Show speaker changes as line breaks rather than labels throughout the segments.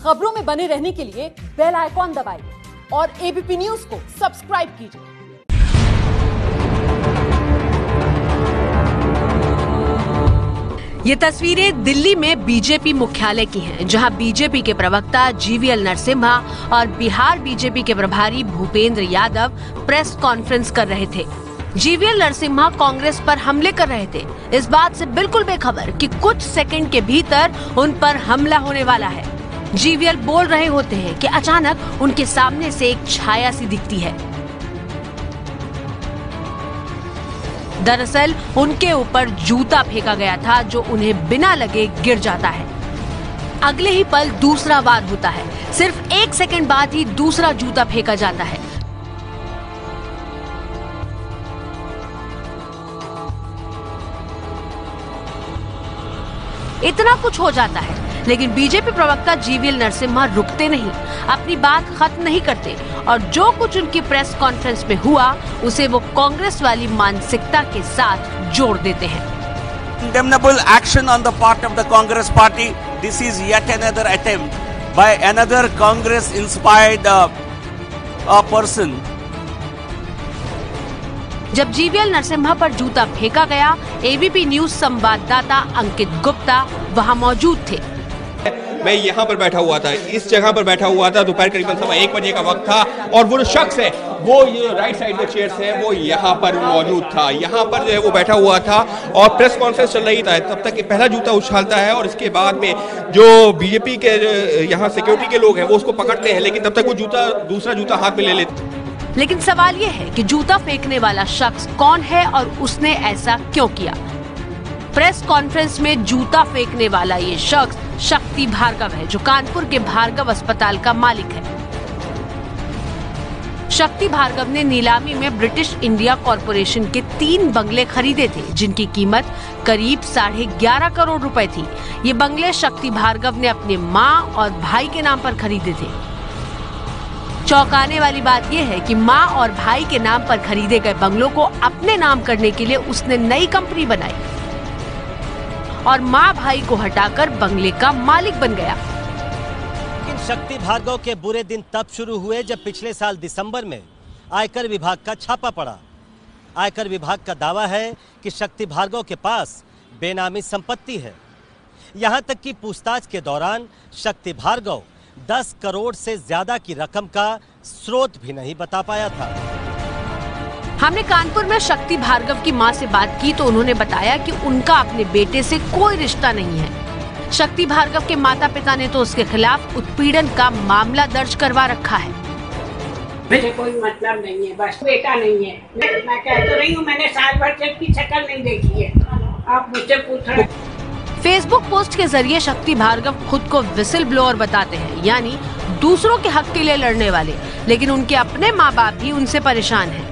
खबरों में बने रहने के लिए बेल आइकॉन दबाइए और एबीपी न्यूज को सब्सक्राइब कीजिए।
ये तस्वीरें दिल्ली में बीजेपी मुख्यालय की हैं, जहां बीजेपी के प्रवक्ता जीवीएल नरसिम्हा और बिहार बीजेपी के प्रभारी भूपेंद्र यादव प्रेस कॉन्फ्रेंस कर रहे थे। जीवीएल नरसिम्हा कांग्रेस पर हमले कर रहे थे, इस बात से बिल्कुल बेखबर कि कुछ सेकंड के भीतर उन पर हमला होने वाला है। जीवीएल बोल रहे होते हैं कि अचानक उनके सामने से एक छाया सी दिखती है। दरअसल उनके ऊपर जूता फेंका गया था, जो उन्हें बिना लगे गिर जाता है। अगले ही पल दूसरा वार होता है। सिर्फ 1 सेकंड बाद ही दूसरा जूता फेंका जाता है। इतना कुछ हो जाता है, लेकिन बीजेपी प्रवक्ता जीवीएल नरसिम्हा रुकते नहीं, अपनी बात खत्म नहीं करते और जो कुछ उनकी प्रेस कॉन्फ्रेंस में हुआ उसे वो कांग्रेस वाली मानसिकता के साथ जोड़ देते हैं।
Condemnable action on the part of the Congress party. This is yet another attempt by another Congress-inspired person.
जब जीवीएल नरसिम्हा पर जूता फेंका गया, एबीपी न्यूज संवाददाता अंकित गुप्ता वहां मौजूद थे।
मैं यहाँ पर बैठा हुआ था, इस जगह पर बैठा हुआ था। दोपहर करीबन 1 बजे का वक्त था और वो शख्स है, वो ये राइट साइड में चेयर्स है, वो यहाँ पर मौजूद था। यहाँ पर जो है वो बैठा हुआ था और प्रेस कॉन्फ्रेंस चल रही था। तब तक पहला जूता उछालता है और इसके बाद में जो बीजेपी के यहाँ सिक्योरिटी के लोग हैं वो उसको पकड़ते हैं, लेकिन तब तक वो दूसरा जूता हाथ में ले लेते।
लेकिन सवाल ये है कि जूता फेंकने वाला शख्स कौन है और उसने ऐसा क्यों किया। प्रेस कॉन्फ्रेंस में जूता फेंकने वाला ये शख्स शक्ति भार्गव है, जो कानपुर के भार्गव अस्पताल का मालिक है। शक्ति भार्गव ने नीलामी में ब्रिटिश इंडिया कॉरपोरेशन के 3 बंगले खरीदे थे, जिनकी कीमत करीब 11.5 करोड़ रुपए थी। ये बंगले शक्ति भार्गव ने अपने माँ और भाई के नाम पर खरीदे थे। चौंकाने वाली बात यह है कि माँ और भाई के नाम पर खरीदे गए बंगलों को अपने नाम करने के लिए उसने नई कंपनी बनाई और माँ भाई को हटाकर बंगले का मालिक बन गया।
लेकिन शक्ति भार्गव के बुरे दिन तब शुरू हुए जब पिछले साल दिसंबर में आयकर विभाग का छापा पड़ा। आयकर विभाग का दावा है कि शक्ति भार्गव के पास बेनामी संपत्ति है। यहाँ तक कि पूछताछ के दौरान शक्ति भार्गव 10 करोड़ से ज्यादा की रकम का स्रोत भी नहीं बता पाया था।
हमने कानपुर में शक्ति भार्गव की मां से बात की तो उन्होंने बताया कि उनका अपने बेटे से कोई रिश्ता नहीं है। शक्ति भार्गव के माता पिता ने तो उसके खिलाफ उत्पीड़न का मामला दर्ज करवा रखा है।
मुझे कोई मतलब नहीं है, बस बेटा नहीं है। मैं कह तो रही हूँ, मैंने साल भर से इसकी शक्ल नहीं देखी है। आप मुझसे पूछ रहे।
फेसबुक पोस्ट के जरिए शक्ति भार्गव खुद को विसिल ब्लोअर बताते हैं, यानी दूसरों के हक के लिए लड़ने वाले, लेकिन उनके अपने माँ बाप भी उनसे परेशान हैं।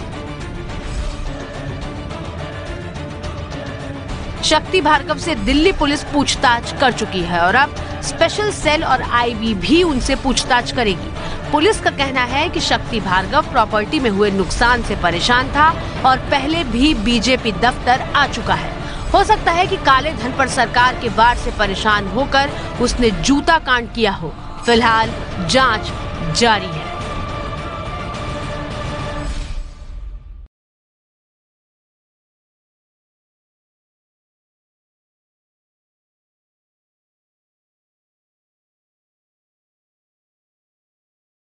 शक्ति भार्गव से दिल्ली पुलिस पूछताछ कर चुकी है और अब स्पेशल सेल और आईबी भी उनसे पूछताछ करेगी। पुलिस का कहना है कि शक्ति भार्गव प्रॉपर्टी में हुए नुकसान से परेशान था और पहले भी बीजेपी दफ्तर आ चुका है। हो सकता है कि काले धन पर सरकार के वार से परेशान होकर उसने जूता कांड किया हो। फिलहाल जांच जारी है।